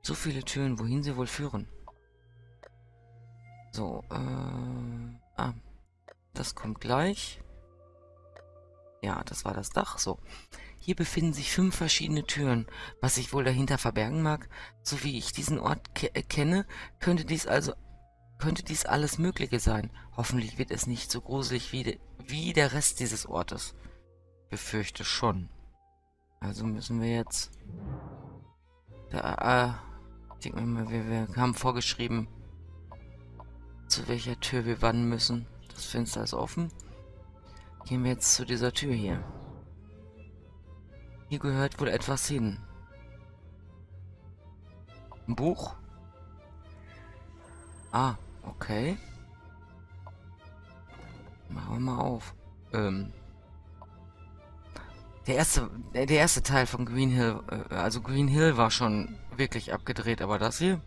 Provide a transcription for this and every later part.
So viele Türen, wohin sie wohl führen? So, das kommt gleich. Ja, das war das Dach. So. Hier befinden sich 5 verschiedene Türen. Was sich wohl dahinter verbergen mag, so wie ich diesen Ort kenne, könnte dies alles Mögliche sein. Hoffentlich wird es nicht so gruselig wie der Rest dieses Ortes. Befürchte schon. Also müssen wir jetzt... ich denke mal, wir haben vorgeschrieben, zu welcher Tür wir wandern müssen. Das Fenster ist offen. Gehen wir jetzt zu dieser Tür hier. Hier gehört wohl etwas hin. Ein Buch? Ah, okay. Machen wir mal auf. Der erste Teil von Green Hill, also Green Hill war schon wirklich abgedreht, aber das hier?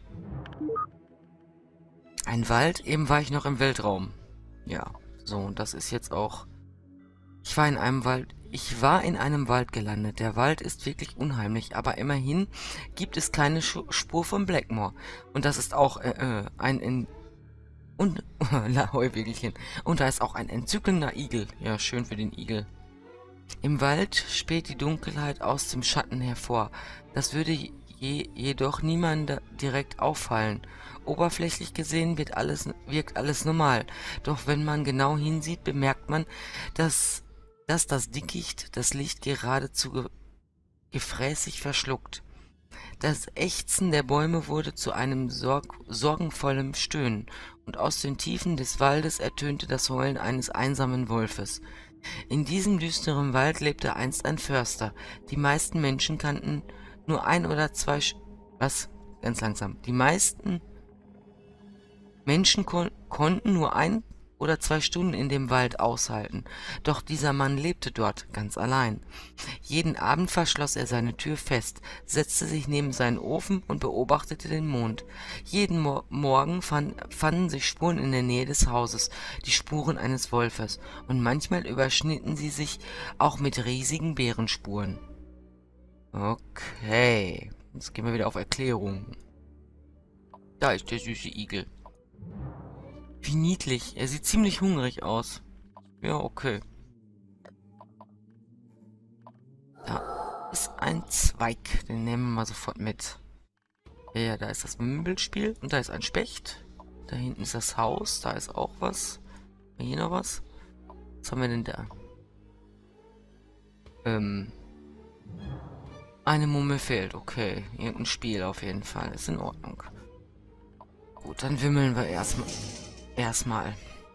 Ein Wald? Eben war ich noch im Weltraum. Ja, so, und das ist jetzt auch... Ich war in einem Wald gelandet. Der Wald ist wirklich unheimlich, aber immerhin gibt es keine Spur von Blackmore. Und das ist auch Heuwegelchen. Und da ist auch ein entzückender Igel. Ja, schön für den Igel. Im Wald späht die Dunkelheit aus dem Schatten hervor. Das würde jedoch niemand direkt auffallen. Oberflächlich gesehen wirkt alles normal. Doch wenn man genau hinsieht, bemerkt man, dass das Dickicht das Licht geradezu gefräßig verschluckt. Das Ächzen der Bäume wurde zu einem sorgenvollen Stöhnen, und aus den Tiefen des Waldes ertönte das Heulen eines einsamen Wolfes. In diesem düsteren Wald lebte einst ein Förster. Die meisten Menschen kannten nur ein oder zwei... Was? Ganz langsam. Die meisten Menschen konnten nur 1 oder 2 Stunden in dem Wald aushalten. Doch dieser Mann lebte dort, ganz allein. Jeden Abend verschloss er seine Tür fest, setzte sich neben seinen Ofen und beobachtete den Mond. Jeden Morgen fanden sich Spuren in der Nähe des Hauses, die Spuren eines Wolfes, und manchmal überschnitten sie sich auch mit riesigen Bärenspuren. Okay, jetzt gehen wir wieder auf Erklärung. Da ist der süße Igel. Wie niedlich. Er sieht ziemlich hungrig aus. Ja, okay. Da ist ein Zweig. Den nehmen wir mal sofort mit. Ja, da ist das Mümmelspiel. Und da ist ein Specht. Da hinten ist das Haus. Da ist auch was. Hier noch was. Was haben wir denn da? Eine Mumme fehlt. Okay. Irgendein Spiel auf jeden Fall. Ist in Ordnung. Gut, dann wimmeln wir erstmal.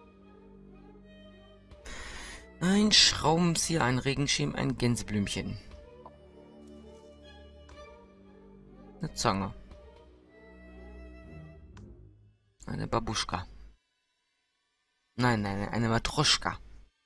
Ein Schraubenzieher, ein Regenschirm, ein Gänseblümchen. Eine Zange. Eine Babuschka. Nein, eine Matroschka.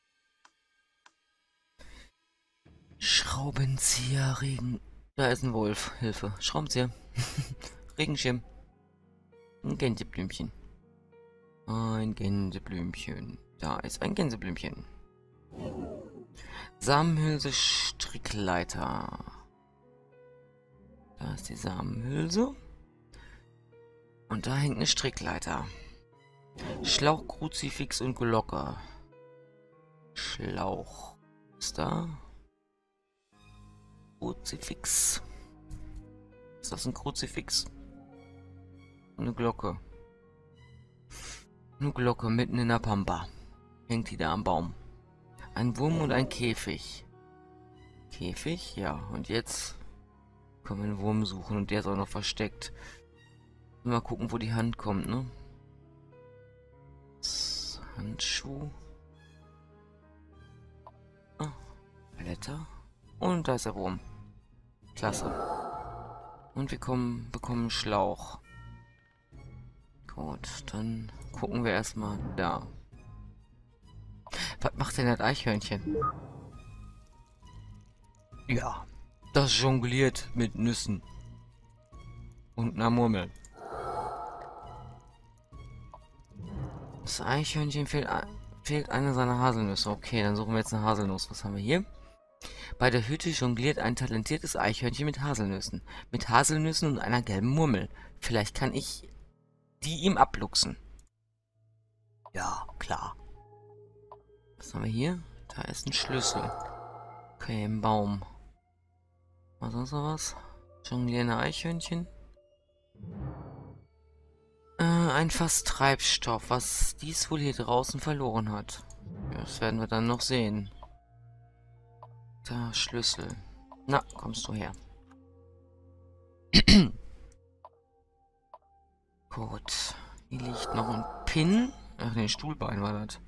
Schraubenzieher, Da ist ein Wolf. Hilfe. Schraubenzieher. Regenschirm. Ein Gänseblümchen. Ein Gänseblümchen. Da ist ein Gänseblümchen. Samenhülse, Strickleiter. Da ist die Samenhülse. Und da hängt eine Strickleiter. Schlauch, Kruzifix und Glocke. Schlauch. Ist da? Kruzifix. Ist das ein Kruzifix? Eine Glocke. Eine Glocke mitten in der Pampa. Hängt die da am Baum. Ein Wurm und ein Käfig. Käfig? Ja. Und jetzt können wir einen Wurm suchen. Und der ist auch noch versteckt. Mal gucken, wo die Hand kommt, ne? Handschuh. Ah, Blätter. Und da ist der Wurm. Klasse. Und wir bekommen einen Schlauch. Gut, dann gucken wir erstmal da. Was macht denn das Eichhörnchen? Ja, das jongliert mit Nüssen. Und einer Murmel. Das Eichhörnchen fehlt eine seiner Haselnüsse. Okay, dann suchen wir jetzt eine Haselnuss. Was haben wir hier? Bei der Hütte jongliert ein talentiertes Eichhörnchen mit Haselnüssen. Mit Haselnüssen und einer gelben Murmel. Vielleicht kann ich die ihm abluchsen. Ja, klar. Was haben wir hier? Da ist ein Schlüssel. Okay, im Baum. Was sonst noch was? Jonglierende Eichhörnchen. Ein Fass Treibstoff, was dies wohl hier draußen verloren hat. Ja, das werden wir dann noch sehen. Da, Schlüssel. Na, kommst du her. Gut. Hier liegt noch ein Pin. Ach, nee, Stuhlbein war das.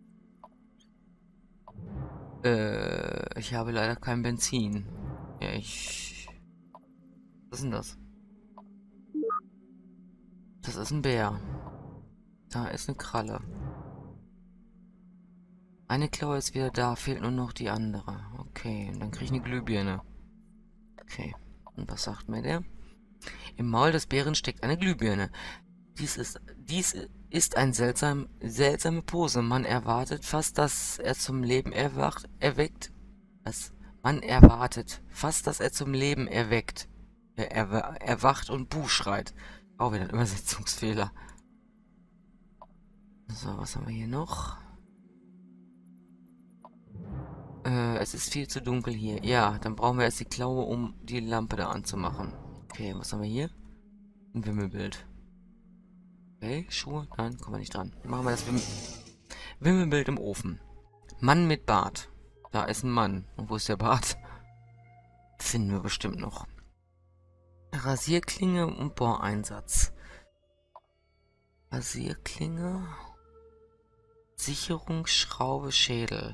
Ich habe leider kein Benzin. Ja, Was ist denn das? Das ist ein Bär. Da ist eine Kralle. Eine Klaue ist wieder da, fehlt nur noch die andere. Okay, und dann kriege ich eine Glühbirne. Okay, und was sagt mir der? Im Maul des Bären steckt eine Glühbirne. Dies ist eine seltsame Pose. Man erwartet fast, dass er zum Leben erweckt. Was? Man erwartet fast, dass er zum Leben erwacht und Buh schreit. Auch wieder ein Übersetzungsfehler. So, was haben wir hier noch? Es ist viel zu dunkel hier. Ja, dann brauchen wir erst die Klaue, um die Lampe da anzumachen. Okay, was haben wir hier? Ein Wimmelbild. Okay, Schuhe? Nein, kommen wir nicht dran. Machen wir das Wimmelbild im Ofen. Mann mit Bart. Da ist ein Mann. Und wo ist der Bart? Finden wir bestimmt noch. Rasierklinge und Bohreinsatz. Rasierklinge. Sicherungsschraube, Schädel.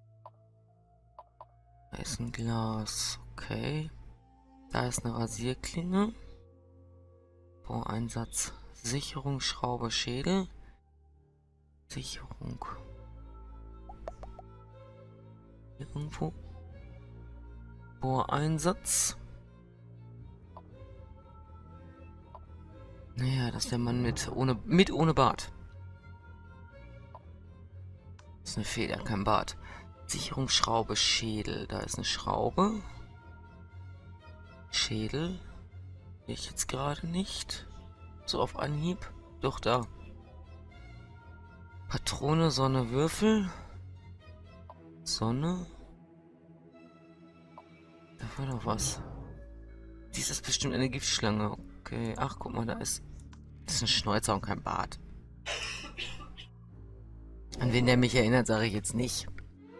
Da ist ein Glas. Okay. Da ist eine Rasierklinge. Bohreinsatz. Sicherungsschraube, Schädel. Sicherung. Irgendwo. Bohreinsatz. Naja, das ist der Mann ohne Bart. Das ist eine Feder, kein Bart. Sicherungsschraube, Schädel. Da ist eine Schraube. Schädel. Sehe ich jetzt gerade nicht. So auf Anhieb. Doch, da. Patrone, Sonne, Würfel. Sonne. Da war doch was. Dies ist bestimmt eine Giftschlange. Okay. Ach, guck mal, das ist ein Schnäuzer und kein Bart. An wen der mich erinnert, sage ich jetzt nicht.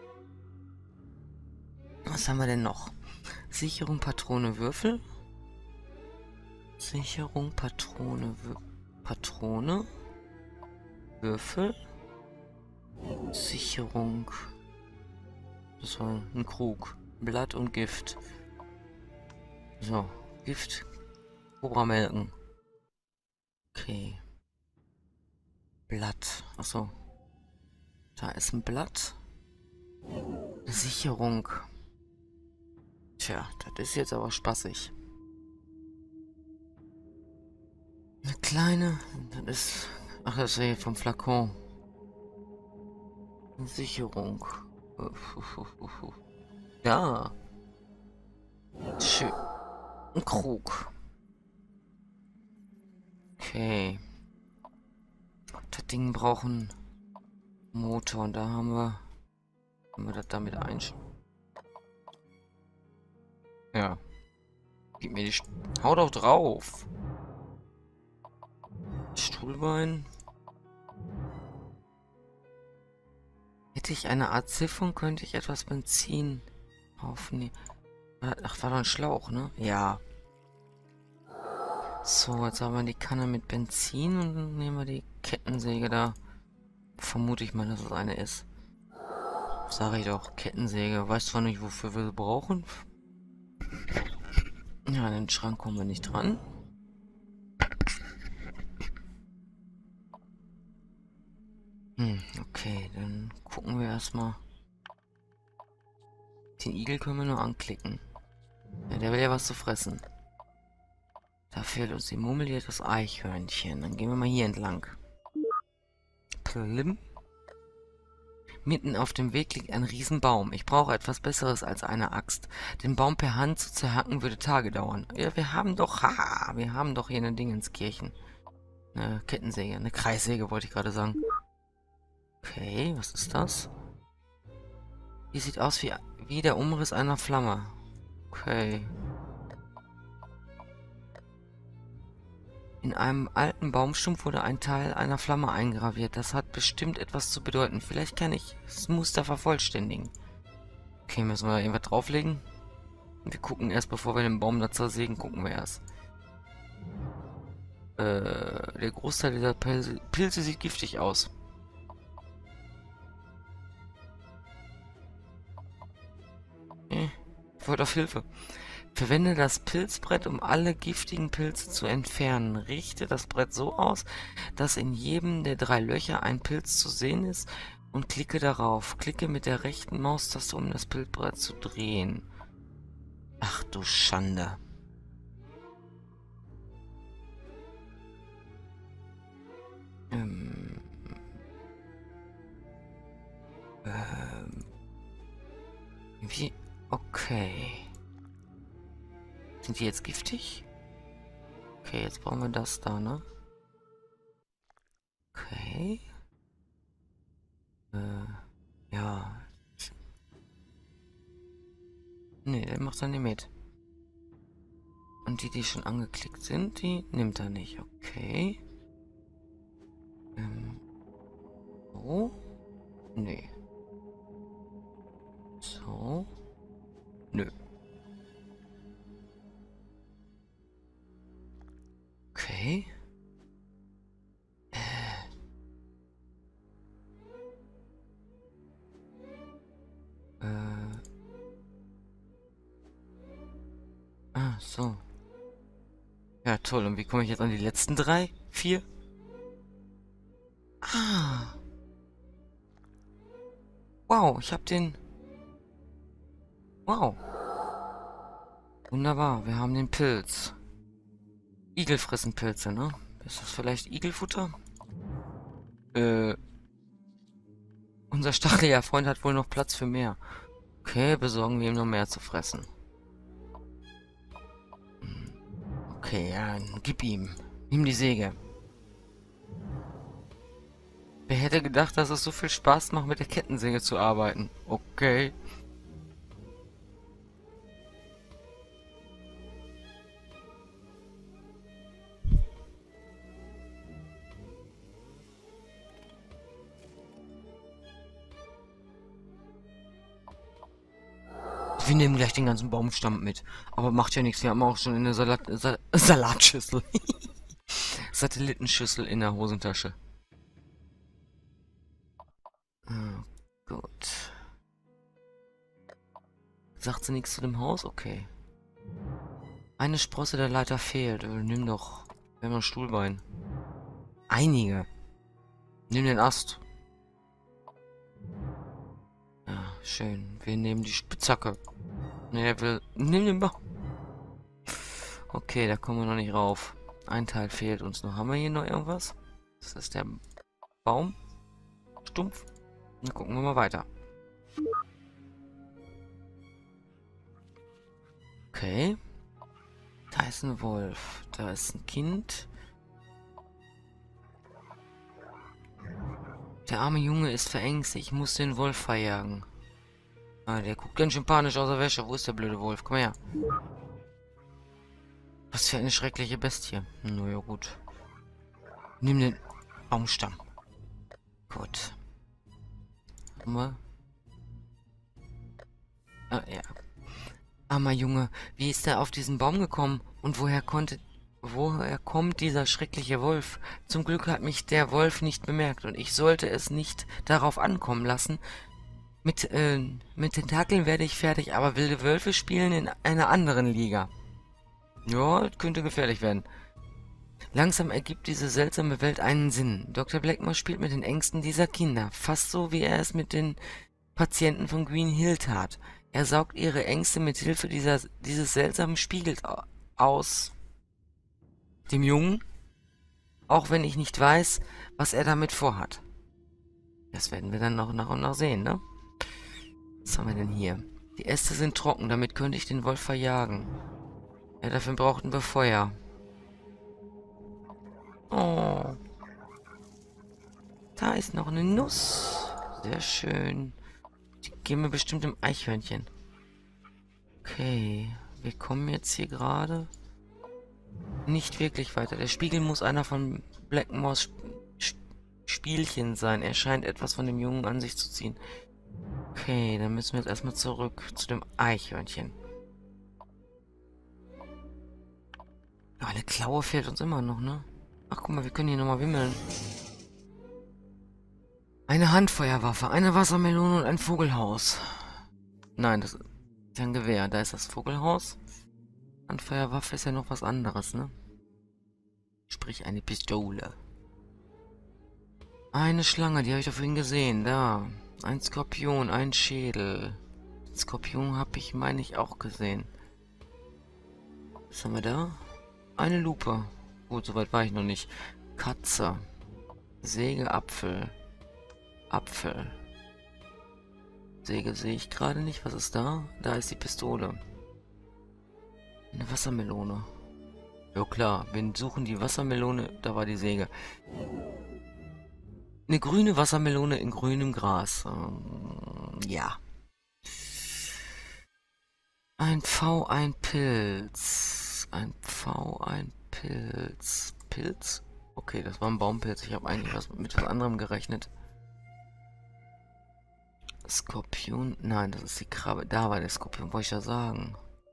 Was haben wir denn noch? Sicherung, Patrone, Würfel. Sicherung, Patrone, Würfel. Sicherung. Das war ein Krug. Blatt und Gift. So, Gift. Cobramelken. Okay. Blatt. Achso. Da ist ein Blatt. Sicherung. Tja, das ist jetzt aber spaßig. Eine kleine. Das ist. Ach, das ist hier vom Flakon. Eine Sicherung. Ja. Schön. Ein Krug. Okay. Das Ding braucht einen Motor und da haben wir das damit Ja. Gib mir die Hau doch drauf. Stuhlbein. Hätte ich eine Art Siphon, könnte ich etwas Benzin aufnehmen. Ach, war doch ein Schlauch, ne? Ja. So, jetzt haben wir die Kanne mit Benzin und dann nehmen wir die Kettensäge da. Vermute ich mal, dass es eine ist. Sag ich doch, Kettensäge. Weißt zwar nicht, wofür wir sie brauchen. Ja, an den Schrank kommen wir nicht dran. Okay, dann gucken wir erstmal. Den Igel können wir nur anklicken. Ja, der will ja was zu fressen. Da fehlt uns die Murmel, hier das Eichhörnchen. Dann gehen wir mal hier entlang. Plim. Mitten auf dem Weg liegt ein Riesenbaum. Ich brauche etwas Besseres als eine Axt. Den Baum per Hand zu zerhacken würde Tage dauern. Ja, wir haben doch, haha, wir haben doch hier eine Dingenskirchen. Eine Kettensäge, eine Kreissäge wollte ich gerade sagen. Okay, was ist das? Die sieht aus wie der Umriss einer Flamme. Okay. In einem alten Baumstumpf wurde ein Teil einer Flamme eingraviert. Das hat bestimmt etwas zu bedeuten. Vielleicht kann ich das Muster vervollständigen. Okay, müssen wir irgendwas drauflegen? Wir gucken erst, bevor wir den Baum da zersägen, gucken wir erst. Der Großteil dieser Pilze sieht giftig aus. Ich wollte auf Hilfe. Verwende das Pilzbrett, um alle giftigen Pilze zu entfernen. Richte das Brett so aus, dass in jedem der 3 Löcher ein Pilz zu sehen ist und klicke darauf. Klicke mit der rechten Maustaste, um das Pilzbrett zu drehen. Ach du Schande. Wie? Okay. Sind die jetzt giftig? Okay, jetzt brauchen wir das da, ne? Okay. Ja. Nee, der macht er nicht mit. Und die schon angeklickt sind, die nimmt er nicht. Okay. So. Nee. So. Nö. Okay. Ah, so. Ja, toll. Und wie komme ich jetzt an die letzten 3? 4? Ah. Wow, ich habe den... Wow. Wunderbar, wir haben den Pilz. Igel fressen Pilze, ne? Ist das vielleicht Igelfutter? Unser stacheliger Freund hat wohl noch Platz für mehr. Okay, besorgen wir ihm noch mehr zu fressen. Okay, ja, gib ihm. Nimm die Säge. Wer hätte gedacht, dass es so viel Spaß macht, mit der Kettensäge zu arbeiten? Okay. Wir nehmen gleich den ganzen Baumstamm mit. Aber macht ja nichts, wir haben auch schon eine Salatschüssel. Satellitenschüssel in der Hosentasche. Gut. Sagt sie nichts zu dem Haus? Okay. Eine Sprosse der Leiter fehlt. Nimm doch. Wir haben ein Stuhlbein. Einige. Nimm den Ast. Ja, schön. Wir nehmen die Spitzhacke. Ne, er will... Nimm den Baum. Okay, da kommen wir noch nicht rauf. Ein Teil fehlt uns noch. Haben wir hier noch irgendwas? Das ist der Baum. Stumpf. Dann gucken wir mal weiter. Okay. Da ist ein Wolf. Da ist ein Kind. Der arme Junge ist verängstigt. Ich muss den Wolf verjagen. Ah, der guckt ganz schön panisch aus der Wäsche. Wo ist der blöde Wolf? Komm her. Was für eine schreckliche Bestie. Naja, gut. Nimm den Baumstamm. Gut. Mal. Ah, ja. Armer Junge, wie ist er auf diesen Baum gekommen? Und woher kommt dieser schreckliche Wolf? Zum Glück hat mich der Wolf nicht bemerkt und ich sollte es nicht darauf ankommen lassen. Mit Tentakeln werde ich fertig, aber wilde Wölfe spielen in einer anderen Liga. Ja, das könnte gefährlich werden. Langsam ergibt diese seltsame Welt einen Sinn. Dr. Blackmore spielt mit den Ängsten dieser Kinder, fast so, wie er es mit den Patienten von Green Hill tat. Er saugt ihre Ängste mit Hilfe dieses seltsamen Spiegels aus dem Jungen, auch wenn ich nicht weiß, was er damit vorhat. Das werden wir dann noch nach und nach sehen, ne? Was haben wir denn hier? Die Äste sind trocken, damit könnte ich den Wolf verjagen. Ja, dafür brauchten wir Feuer. Oh, da ist noch eine Nuss. Sehr schön. Die geben wir bestimmt im Eichhörnchen. Okay, wir kommen jetzt hier gerade nicht wirklich weiter. Der Spiegel muss einer von Blackmores Spielchen sein. Er scheint etwas von dem Jungen an sich zu ziehen. Okay, dann müssen wir jetzt erstmal zurück zu dem Eichhörnchen. Ja, eine Klaue fehlt uns immer noch, ne? Ach, guck mal, wir können hier nochmal wimmeln. Eine Handfeuerwaffe, eine Wassermelone und ein Vogelhaus. Nein, das ist ein Gewehr. Da ist das Vogelhaus. Handfeuerwaffe ist ja noch was anderes, ne? Sprich, eine Pistole. Eine Schlange, die habe ich doch vorhin gesehen. Da. Ein Skorpion, ein Schädel. Den Skorpion habe ich, meine ich, auch gesehen. Was haben wir da? Eine Lupe. Gut, soweit war ich noch nicht. Katze. Säge, Apfel. Apfel. Säge sehe ich gerade nicht. Was ist da? Da ist die Pistole. Eine Wassermelone. Ja klar, wir suchen die Wassermelone. Da war die Säge. Eine grüne Wassermelone in grünem Gras. Ja. Ein Pfau, ein Pilz. Ein Pfau, ein Pilz. Pilz? Okay, das war ein Baumpilz. Ich habe eigentlich mit was anderem gerechnet. Skorpion? Nein, das ist die Krabbe. Da war der Skorpion, wollte ich ja sagen.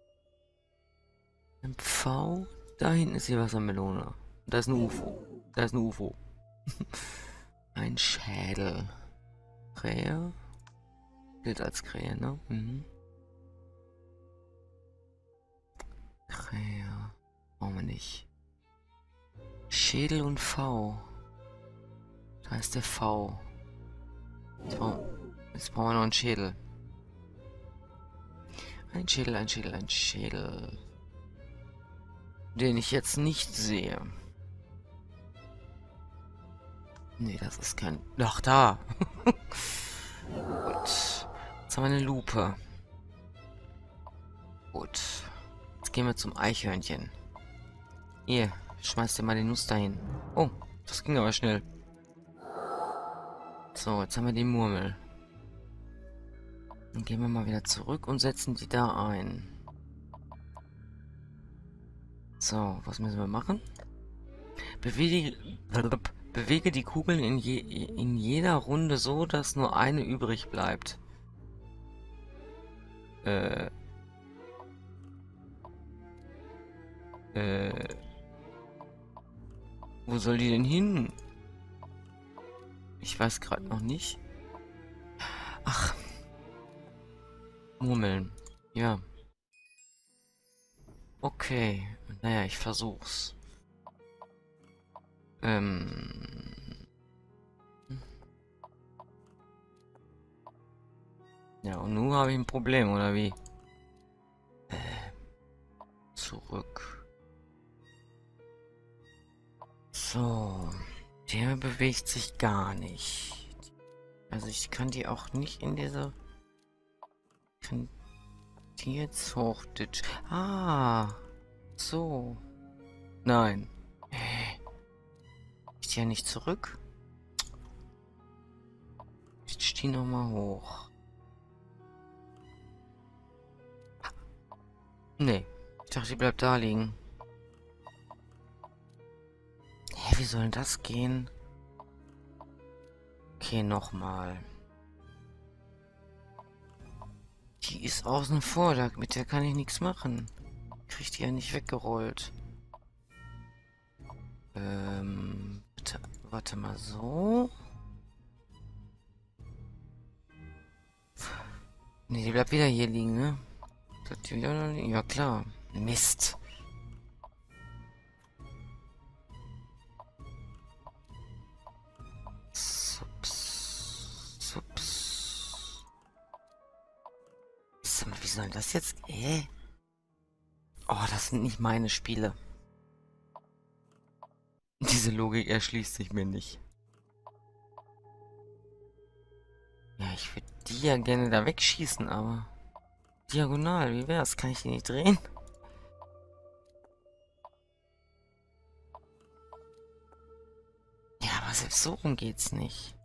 Ein Pfau? Da hinten ist die Wassermelone. Da ist ein UFO. Da ist ein UFO. Ein Schädel. Krähe? Gilt als Krähe, ne? Mhm. Krähe. Brauchen wir nicht. Schädel und V. Da ist der V. Jetzt brauchen wir noch einen Schädel. Ein Schädel, ein Schädel, ein Schädel. Den ich jetzt nicht sehe. Nee, das ist kein... Ach, da. Gut. Jetzt haben wir eine Lupe. Gut. Jetzt gehen wir zum Eichhörnchen. Hier, schmeiß dir mal die Nuss dahin. Oh, das ging aber schnell. So, jetzt haben wir die Murmel. Dann gehen wir mal wieder zurück und setzen die da ein. So, was müssen wir machen? Bewege die Kugeln in jeder Runde so, dass nur eine übrig bleibt. Wo soll die denn hin? Ich weiß gerade noch nicht. Ach. Murmeln. Ja. Okay. Naja, ich versuch's. Ja, und nun habe ich ein Problem, oder wie? Zurück. So. Der bewegt sich gar nicht. Also ich kann die auch nicht in diese... Kann die jetzt hochditschen? Ah. So. Nein. Ist die ja nicht zurück? Ich die nochmal hoch. Nee. Ich dachte, die bleibt da liegen. Hä, wie soll denn das gehen? Okay, nochmal. Die ist außen vor, mit der kann ich nichts machen. Krieg die ja nicht weggerollt. Bitte, warte mal, so. Ne, die bleibt wieder hier liegen, ne? Bleibt die wieder noch liegen? Ja, klar. Mist. Sups. Sups. Sag mal, wie soll das jetzt? Oh, das sind nicht meine Spiele. Diese Logik erschließt sich mir nicht. die ja gerne da wegschießen, aber... Diagonal, wie wär's? Kann ich die nicht drehen? Ja, aber selbst so rum geht's nicht.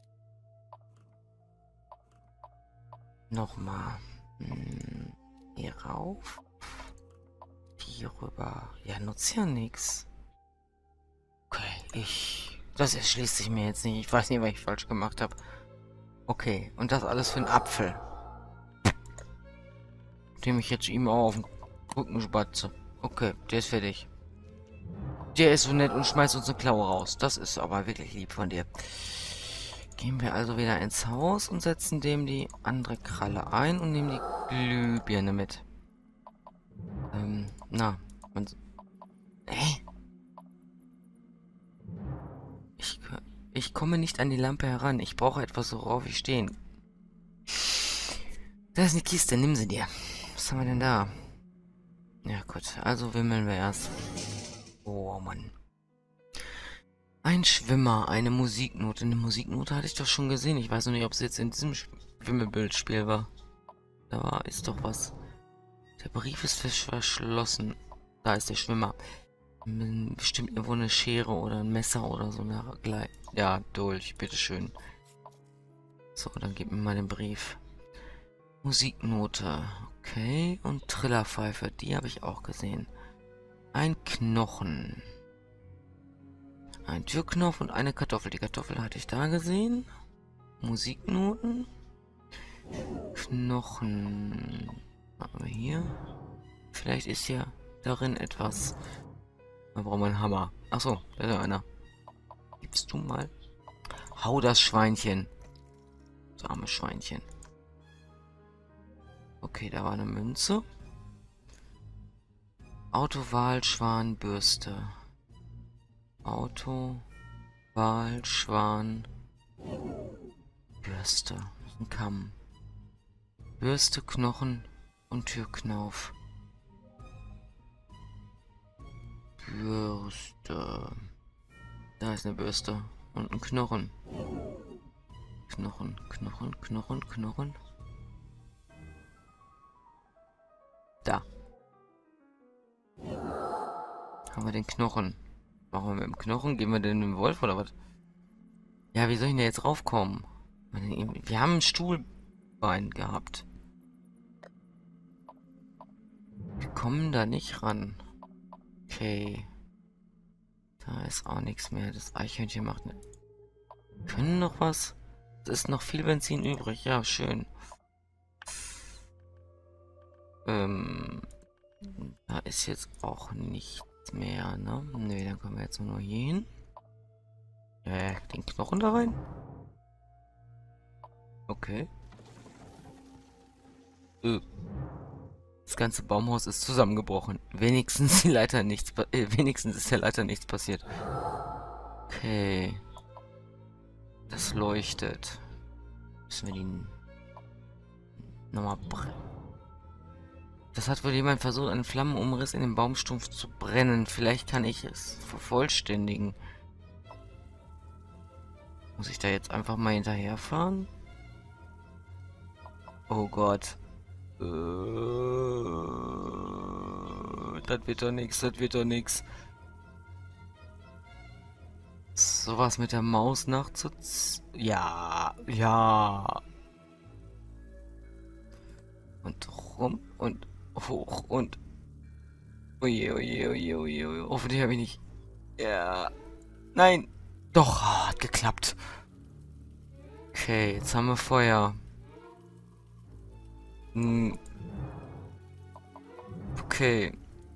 Nochmal. Hier rauf. Hier rüber. Ja, nutzt ja nix. Okay, das erschließt sich mir jetzt nicht. Ich weiß nicht, was ich falsch gemacht habe. Okay, und das alles für einen Apfel. Dem ich jetzt ihm auch auf den Rücken spatze. Okay, der ist fertig. Der ist so nett und schmeißt uns eine Klaue raus. Das ist aber wirklich lieb von dir. Gehen wir also wieder ins Haus und setzen dem die andere Kralle ein und nehmen die Glühbirne mit. Na, man... Hä? Ich komme nicht an die Lampe heran. Ich brauche etwas, worauf ich stehen. Da ist eine Kiste, nimm sie dir. Was haben wir denn da? Ja gut, also wimmeln wir erst. Oh Mann. Ein Schwimmer, eine Musiknote. Eine Musiknote hatte ich doch schon gesehen. Ich weiß noch nicht, ob es jetzt in diesem Wimmelbildspiel war. Ist doch was. Der Brief ist verschlossen. Da ist der Schwimmer. Bestimmt irgendwo eine Schere oder ein Messer oder so. Ja, Dolch, bitteschön. So, dann gib mir mal den Brief. Musiknote. Okay. Und Trillerpfeife. Die habe ich auch gesehen. Ein Knochen. Ein Türknopf und eine Kartoffel. Die Kartoffel hatte ich da gesehen. Musiknoten. Knochen. Haben wir hier. Vielleicht ist ja darin etwas. Da brauchen wir einen Hammer. Achso, da ist ja einer. Gibst du mal? Hau das Schweinchen. Das arme Schweinchen. Okay, da war eine Münze. Autowahl, Schwan, Bürste. Auto, Wahl, Schwan, Bürste. Ein Kamm. Bürste, Knochen und Türknauf. Bürste. Da ist eine Bürste. Und ein Knochen. Knochen, Knochen, Knochen, Knochen. Da. Haben wir den Knochen. Machen wir mit dem Knochen? Gehen wir denn mit dem Wolf oder was? Ja, wie soll ich denn jetzt raufkommen? Wir haben ein Stuhlbein gehabt. Wir kommen da nicht ran. Okay. Da ist auch nichts mehr. Das Eichhörnchen macht ne... Können noch was? Es ist noch viel Benzin übrig. Ja, schön. Da ist jetzt auch nichts mehr, ne? Ne, dann können wir jetzt nur hier hin. Den Knochen da rein? Okay. Das ganze Baumhaus ist zusammengebrochen. Wenigstens wenigstens ist der Leiter nichts passiert. Okay. Das leuchtet. Müssen wir die nochmal brennen. Das hat wohl jemand versucht, einen Flammenumriss in den Baumstumpf zu brennen. Vielleicht kann ich es vervollständigen. Muss ich da jetzt einfach mal hinterherfahren? Oh Gott. Das wird doch nix, das wird doch nix. Sowas mit der Maus Ja, ja. Und rum und hoch und... Oje, oje, oje, oje, oje. Hoffentlich habe ich nicht... Ja. Nein. Doch, hat geklappt. Okay, jetzt haben wir Feuer. Okay.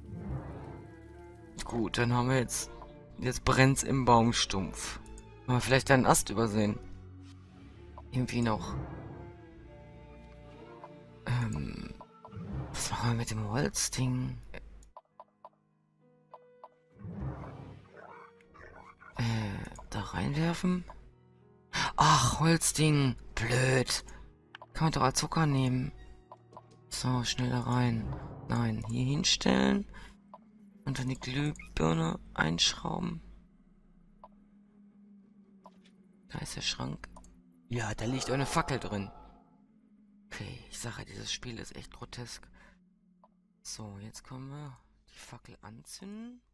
Gut, dann haben wir jetzt... Jetzt brennt's im Baumstumpf. Haben wir vielleicht einen Ast übersehen? Irgendwie noch. Was machen wir mit dem Holzding? Da reinwerfen? Ach, Holzding. Blöd. Kann man doch als Zucker nehmen. So, schnell da rein. Nein, hier hinstellen. Und dann die Glühbirne einschrauben. Da ist der Schrank. Ja, da liegt auch eine Fackel drin. Okay, ich sage, dieses Spiel ist echt grotesk. So, jetzt können wir die Fackel anzünden.